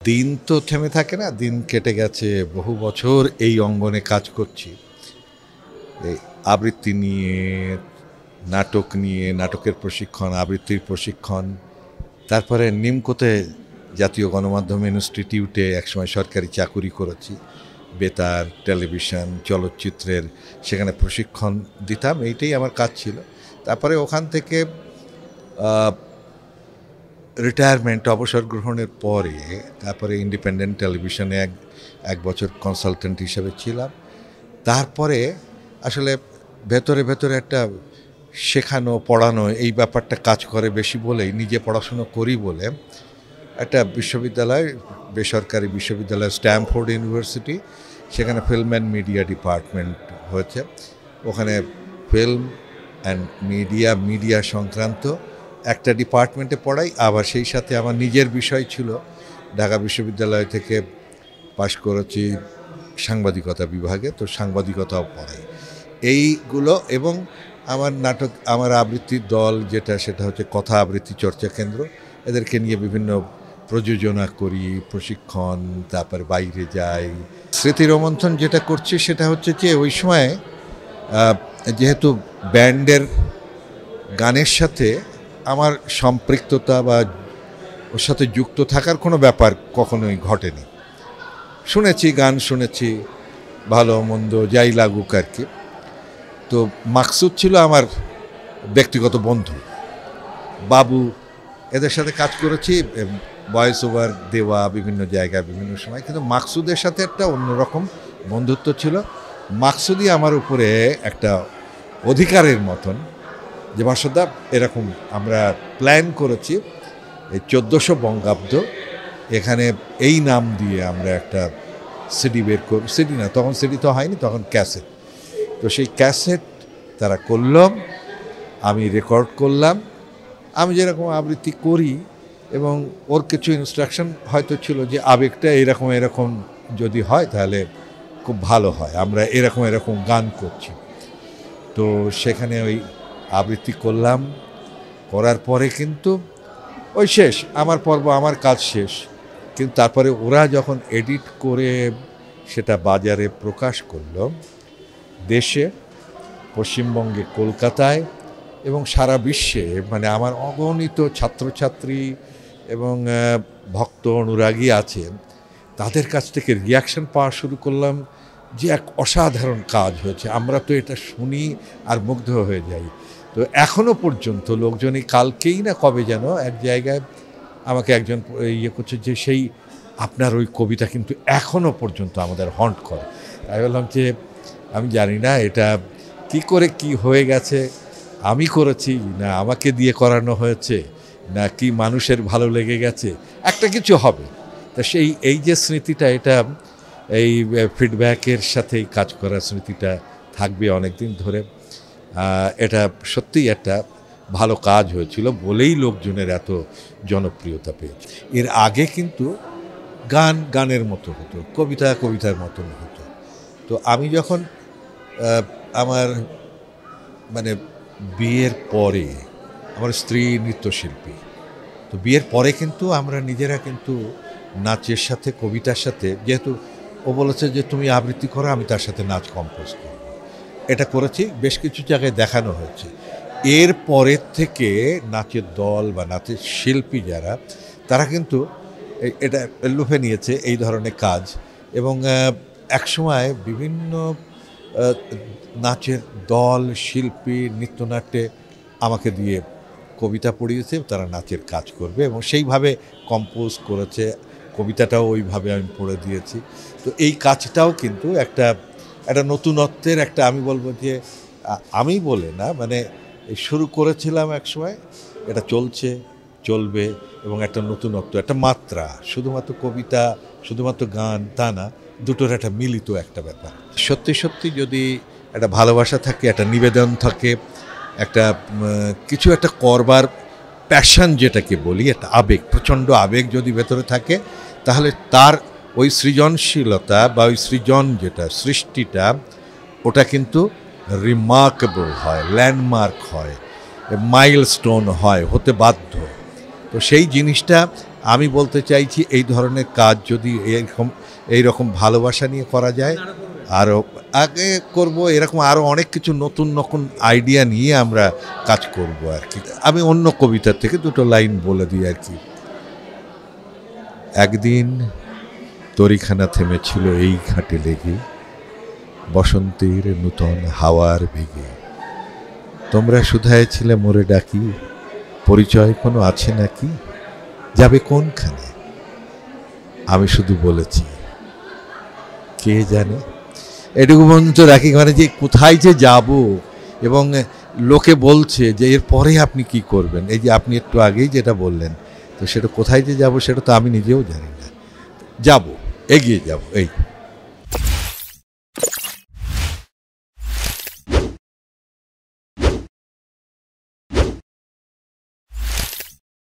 দিন তো থেমে থাকে না, দিন কেটে গেছে, বহু বছর এই অঙ্গনে কাজ করছি, এই আবৃত্তি নিয়ে, নাটক নিয়ে, নাটকের প্রশিক্ষণ, আবৃত্তির প্রশিক্ষণ, তারপরে নিমকোতে জাতীয় গণমাধ্যম ইনস্টিটিউটে একসময় সরকারি চাকুরি করেছি, বেতার, টেলিভিশন, চলচ্চিত্রের সেখানে প্রশিক্ষণ দিতাম, এইটাই আমার কাজ ছিল। তারপরে ওখান থেকে রিটায়ারমেন্ট, অবসর গ্রহণের পরে তারপরে ইন্ডিপেন্ডেন্ট টেলিভিশনে এক বছর কনসালটেন্ট হিসেবে ছিলাম। তারপরে আসলে ভেতরে ভেতরে একটা শেখানো পড়ানো এই ব্যাপারটা কাজ করে বেশি বলেই, নিজে পড়াশুনো করি বলে একটা বিশ্ববিদ্যালয়, বেসরকারি বিশ্ববিদ্যালয়, স্ট্যামফোর্ড ইউনিভার্সিটি, সেখানে ফিল্ম অ্যান্ড মিডিয়া ডিপার্টমেন্ট হয়েছে। ওখানে ফিল্ম অ্যান্ড মিডিয়া সংক্রান্ত একটা ডিপার্টমেন্টে পড়াই, আবার সেই সাথে আমার নিজের বিষয় ছিল, ঢাকা বিশ্ববিদ্যালয় থেকে পাশ করেছি সাংবাদিকতা বিভাগে, তো সাংবাদিকতাও পড়াই এইগুলো। এবং আমার আবৃত্তির দল যেটা, সেটা হচ্ছে কথা আবৃত্তি চর্চা কেন্দ্র, এদেরকে নিয়ে বিভিন্ন প্রযোজনা করি, প্রশিক্ষণ, তারপর বাইরে যাই। স্মৃতি রোমন্থন যেটা করছি সেটা হচ্ছে যে ওই সময় যেহেতু ব্যান্ডের গানের সাথে আমার সম্পৃক্ততা বা ওর সাথে যুক্ত থাকার কোনো ব্যাপার কখনোই ঘটেনি। শুনেছি, গান শুনেছি, ভালো মন্দ যাই লাগুক আর কি। তো মাকসুদ ছিল আমার ব্যক্তিগত বন্ধু, বাবু, এদের সাথে কাজ করেছি, ভয়েস ওভার দেওয়া বিভিন্ন জায়গায় বিভিন্ন সময়, কিন্তু মাকসুদের সাথে একটা অন্যরকম বন্ধুত্ব ছিল। মাকসুদই আমার উপরে একটা অধিকারের মতন, যে বাসুদা এরকম আমরা প্ল্যান করেছি, এই 1400 বঙ্গাব্দ এখানে এই নাম দিয়ে আমরা একটা সিডি বের করব, সিডি না, তখন সিডি তো হয়নি, তখন ক্যাসেট। তো সেই ক্যাসেট তারা করলাম, আমি রেকর্ড করলাম, আমি যেরকম আবৃত্তি করি, এবং ওর কিছু ইনস্ট্রাকশন হয়তো ছিল যে আবেগটা এরকম এরকম যদি হয় তাহলে খুব ভালো হয়, আমরা এরকম গান করছি। তো সেখানে ওই আবৃত্তি করলাম, করার পরে কিন্তু ওই শেষ, আমার পর্ব, আমার কাজ শেষ। কিন্তু তারপরে ওরা যখন এডিট করে সেটা বাজারে প্রকাশ করল, দেশে, পশ্চিমবঙ্গে, কলকাতায় এবং সারা বিশ্বে, মানে আমার অগণিত ছাত্রছাত্রী এবং ভক্ত অনুরাগী আছেন, তাদের কাছ থেকে রিয়াকশন পাওয়া শুরু করলাম যে এক অসাধারণ কাজ হয়েছে, আমরা তো এটা শুনি আর মুগ্ধ হয়ে যাই। তো এখনও পর্যন্ত লোকজনই, কালকেই না কবে যেন এক জায়গায় আমাকে একজন ইয়ে করছে যে সেই আপনার ওই কবিতা কিন্তু এখনও পর্যন্ত আমাদের হন্ট করে। তাই বললাম যে আমি জানি না এটা কি করে কি হয়ে গেছে, আমি করেছি না আমাকে দিয়ে করানো হয়েছে, না কি মানুষের ভালো লেগে গেছে, একটা কিছু হবে। তা এই যে স্মৃতিটা, এটা এই ফিডব্যাকের সাথে কাজ করার স্মৃতিটা থাকবে অনেক দিন ধরে। এটা সত্যিই একটা ভালো কাজ হয়েছিল বলেই লোকজনের এত জনপ্রিয়তা পেয়েছে। এর আগে কিন্তু গানের মতো হতো, কবিতার মতন হতো। তো আমি যখন আমার মানে বিয়ের পরে, আমার স্ত্রী নৃত্যশিল্পী, তো বিয়ের পরে কিন্তু আমরা নিজেরা কিন্তু নাচের সাথে, কবিতার সাথে, যেহেতু ও বলেছে যে তুমি আবৃত্তি করো, আমি তার সাথে নাচ কম্পোজ করব, এটা করেছি, বেশ কিছু জায়গায় দেখানো হয়েছে। এর পরের থেকে নাচের দল বা নাচের শিল্পী যারা, তারা কিন্তু এটা লুফে নিয়েছে এই ধরনের কাজ। এবং একসময় বিভিন্ন নাচের দল, শিল্পী, নৃত্যনাট্যে আমাকে দিয়ে কবিতা পড়িয়েছে, তারা নাচের কাজ করবে এবং সেইভাবে কম্পোজ করেছে, কবিতাটাও ওইভাবে আমি পড়ে দিয়েছি। তো এই কাজটাও কিন্তু একটা নতুনত্বের একটা, আমি বলবো যে আমি বলে না, মানে শুরু করেছিলাম এক সময়, এটা চলবে এবং একটা নতুনত্ব, একটা মাত্রা, শুধুমাত্র কবিতা, শুধুমাত্র গান তা না, দুটোর একটা মিলিত একটা ব্যাপার। সত্যি সত্যি যদি একটা ভালোবাসা থাকে, একটা নিবেদন থাকে, একটা কিছু একটা করবার প্যাশন যেটাকে বলি, একটা আবেগ, প্রচণ্ড আবেগ যদি ভেতরে থাকে, তাহলে তার ওই সৃজনশীলতা বা ওই সৃজন যেটা সৃষ্টিটা, ওটা কিন্তু রিমার্কেবল হয়, ল্যান্ডমার্ক হয়, মাইলস্টোন হতে বাধ্য। তো সেই জিনিসটা আমি বলতে চাইছি এই ধরনের কাজ যদি এইরকম ভালোবাসা নিয়ে করা যায়, আরও আগে করব, এরকম আরও অনেক কিছু নতুন নতুন আইডিয়া নিয়ে আমরা কাজ করব আর কি। আমি অন্য কবিতা থেকে দুটো লাইন বলে দিই আর কি। একদিন তরিখানা থেমেছিল এই ঘাটে লেগে, বসন্তের নূতন হাওয়ার বেগে। তোমরা শুধায় ছিলে মোরে ডাকি, পরিচয় কোনো আছে নাকি, যাবে কোনখানে? আমি শুধু বলেছি কে জানে। এটুকু পর্যন্ত রাখি, মানে যে কোথায় যে যাব, এবং লোকে বলছে যে এর পরে আপনি কি করবেন, এই যে আপনি একটু আগেই যেটা বললেন, তো সেটা কোথায় যে যাব সেটা তো আমি নিজেও জানি না। যাব, এগিয়ে যাব, এই।